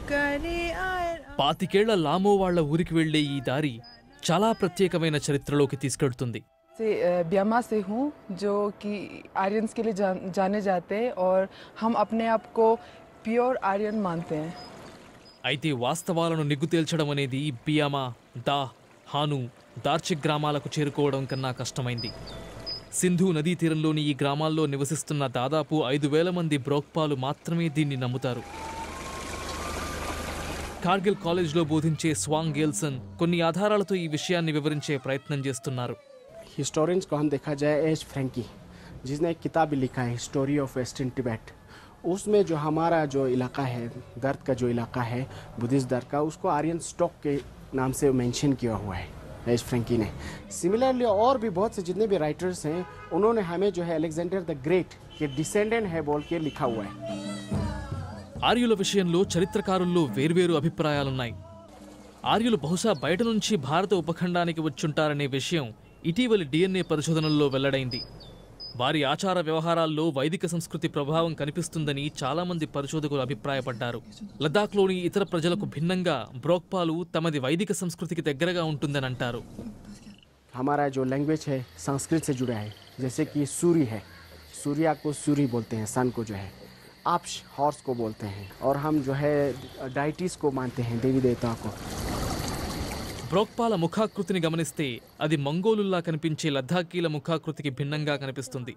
పాతికేళ్ల లామో వాళ్ల ఊరికి వెళ్లే ఈ దారి చాలా ప్రత్యేకమైన చరిత్రలోకి తీసుకెళ్తుంది. ब्यामा से हूँ जो कि आर्यंस के लिए जाने जाते हैं और हम अपने आप को प्योर आर्यन मानते हैं. అయితే వాస్తవాలను నిగ్గు తేల్చడం అనేది బియామా, దా, హాను, దార్చిక్ గ్రామాలకు చేరుకోవడం కన్నా కష్టమైంది. సింధు నదీ తీరంలోని ఈ గ్రామాల్లో నివసిస్తున్న దాదాపు 5,000 మంది బ్రోక్పాలు మాత్రమే దీన్ని నమ్ముతారు. కార్గిల్ కాలేజ్లో బోధించే స్వాంగ్ గేల్సన్ కొన్ని ఆధారాలతో ఈ విషయాన్ని వివరించే ప్రయత్నం చేస్తున్నారు. हिस्टोरियंस को हम देखा जाए एच फ्रैंकी, जिसने एक किताब भी लिखा है हिस्टोरी ऑफ वेस्टर्न टिबेट, उसमें जो हमारा जो इलाका है दर्द का जो इलाका है बुद्धिस्ट दर्द का, उसको आर्यन स्टॉक के नाम से मेंशन किया हुआ है एच फ्रैंकी ने. सिमिलरली और भी बहुत से जितने भी राइटर्स हैं उन्होंने हमें जो है अलेक्जेंडर द ग्रेट के डिसेंडेंट है बोल के लिखा हुआ है. ఆర్యుల విషయంలో చరిత్రకారుల్లో వేర్వేరు అభిప్రాయాలున్నాయి. ఆర్యులు బహుశా బయట నుంచి భారత ఉపఖండానికి వచ్చుంటారనే విషయం ఇటీవలి డిఎన్ఏ పరిశోధనల్లో వెల్లడైంది. వారి ఆచార వ్యవహారాల్లో వైదిక సంస్కృతి ప్రభావం కనిపిస్తుందని చాలామంది పరిశోధకులు అభిప్రాయపడ్డారు. లద్దాఖ్లోని ఇతర ప్రజలకు భిన్నంగా బ్రోక్పాలు తమది వైదిక సంస్కృతికి దగ్గరగా ఉంటుందని అంటారు. हमारा जो लैंग्वेज है संस्कृत से जुड़ा है, जैसे कि सूर्य है, सूर्या को सूर्य बोलते हैं, सन को जो है आप्श हॉर्स को बोलते हैं, और हम जो है डाइटीज को मानते हैं, देवी देवताओं को. బ్రోక్పాల ముఖాకృతిని గమనిస్తే అది మంగోలుల్లా కనిపించే లద్దాఖీల ముఖాకృతికి భిన్నంగా కనిపిస్తుంది.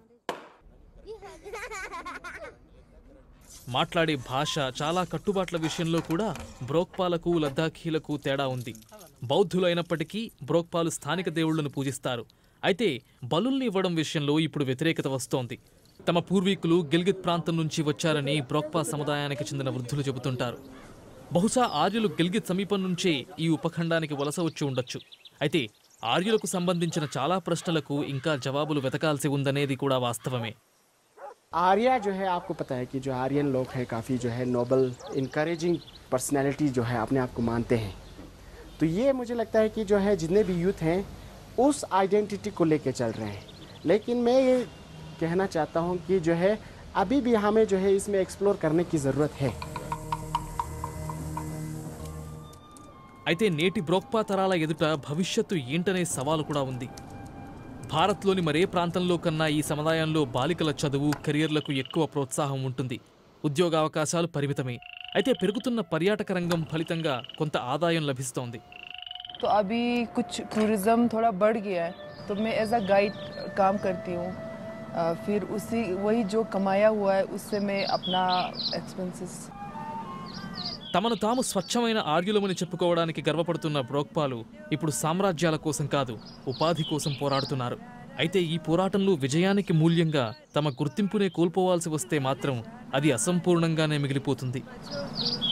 మాట్లాడే భాష, చాలా కట్టుబాట్ల విషయంలో కూడా బ్రోక్పాలకు లద్దాఖీలకు తేడా ఉంది. బౌద్ధులైనప్పటికీ బ్రోక్పాలు స్థానిక దేవుళ్లను పూజిస్తారు. అయితే బలుల్ని ఇవ్వడం విషయంలో ఇప్పుడు వ్యతిరేకత వస్తోంది. తమ పూర్వీకులు గిల్గిత్ ప్రాంతం నుంచి వచ్చారని బ్రోక్పా సముదాయానికి చెందిన వృద్ధులు చెబుతుంటారు. బహుశా ఆర్యులు గిల్గిత్ సమీపం నుంచే ఈ ఉపఖండానికి వలస వచ్చి ఉండొచ్చు. అయితే ఆర్యులకు సంబంధించిన చాలా ప్రశ్నలకు ఇంకా జవాబులు వెతకాల్సి ఉందనేది కూడా వాస్తవమే. आर्या जो है आपको पता है कि जो आर्यन लोग हैं काफ़ी जो है नोबल इनकरेजिंग पर्सनैलिटी जो है अपने आप को मानते हैं. तो ये मुझे लगता है कि जो है जितने भी यूथ हैं उस आइडेंटिटी को लेके चल रहे हैं. लेकिन मैं ये कहना चाहता हूँ कि जो है अभी भी हमें जो है इसमें एक्सप्लोर करने की ज़रूरत है. అయితే నేటి బ్రోక్పా తరాల ఎదుట భవిష్యత్తు ఏంటనే సవాలు కూడా ఉంది. భారత్లోని మరే ప్రాంతంలో కన్నా ఈ సముదాయంలో బాలికల చదువు, కెరియర్లకు ఎక్కువ ప్రోత్సాహం ఉంటుంది. ఉద్యోగావకాశాలు పరిమితమే. అయితే పెరుగుతున్న పర్యాటక రంగం ఫలితంగా కొంత ఆదాయం లభిస్తోంది. तो अभी कुछ टूरिज्म थोड़ा बढ़ गया है, तो मैं एज अ गाइड काम करती हूँ. फिर उसी वही जो कमाया हुआ है उससे मैं अपना एक्सपेंसेस. తమను తాము స్వచ్ఛమైన ఆర్యులమని చెప్పుకోవడానికి గర్వపడుతున్న బ్రోక్పాలు ఇప్పుడు సామ్రాజ్యాల కోసం కాదు, ఉపాధి కోసం పోరాడుతున్నారు. అయితే ఈ పోరాటంలో విజయానికి మూల్యంగా తమ గుర్తింపునే కోల్పోవాల్సి వస్తే మాత్రం అది అసంపూర్ణంగానే మిగిలిపోతుంది.